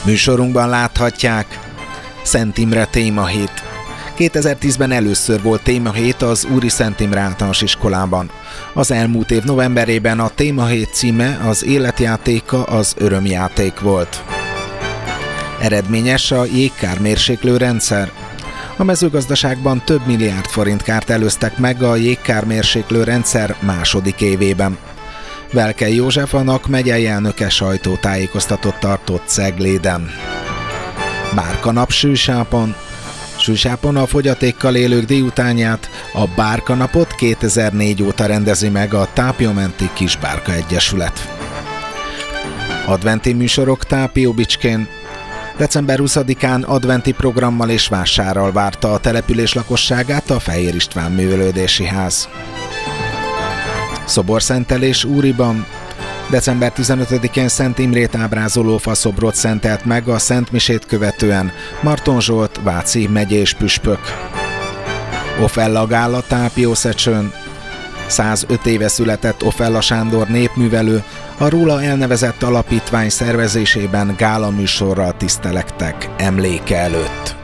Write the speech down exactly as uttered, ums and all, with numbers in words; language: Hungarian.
Műsorunkban láthatják: Szent Imre témahét. kétezer-tízben először volt témahét az Úri Szent Imre Általános Iskolában. Az elmúlt év novemberében a témahét címe az életjátéka, az örömjáték volt. Eredményes a jégkármérséklő rendszer. A mezőgazdaságban több milliárd forint kárt előztek meg a jégkármérséklő rendszer második évében. Velkei József a megyei elnöke sajtótájékoztatót tartott Cegléden. Bárkanap Sűsápon. Sűsápon a fogyatékkal élők délutánját, a Bárkanapot kétezer-négy óta rendezi meg a Tápiómenti Kisbárka Egyesület. Adventi műsorok Tápióbicskén. december huszadikán adventi programmal és vásárral várta a település lakosságát a Fehér István Művelődési Ház. Szoborszentelés Úriban. december tizenötödikén Szent Imrét ábrázoló faszobrot szentelt meg a szentmisét követően Marton Zsolt váci megyés püspök. Ofella Gál a Tápiószecsőn. százöt éve született Ofella Sándor népművelő, a róla elnevezett alapítvány szervezésében gála műsorral tisztelektek emléke előtt.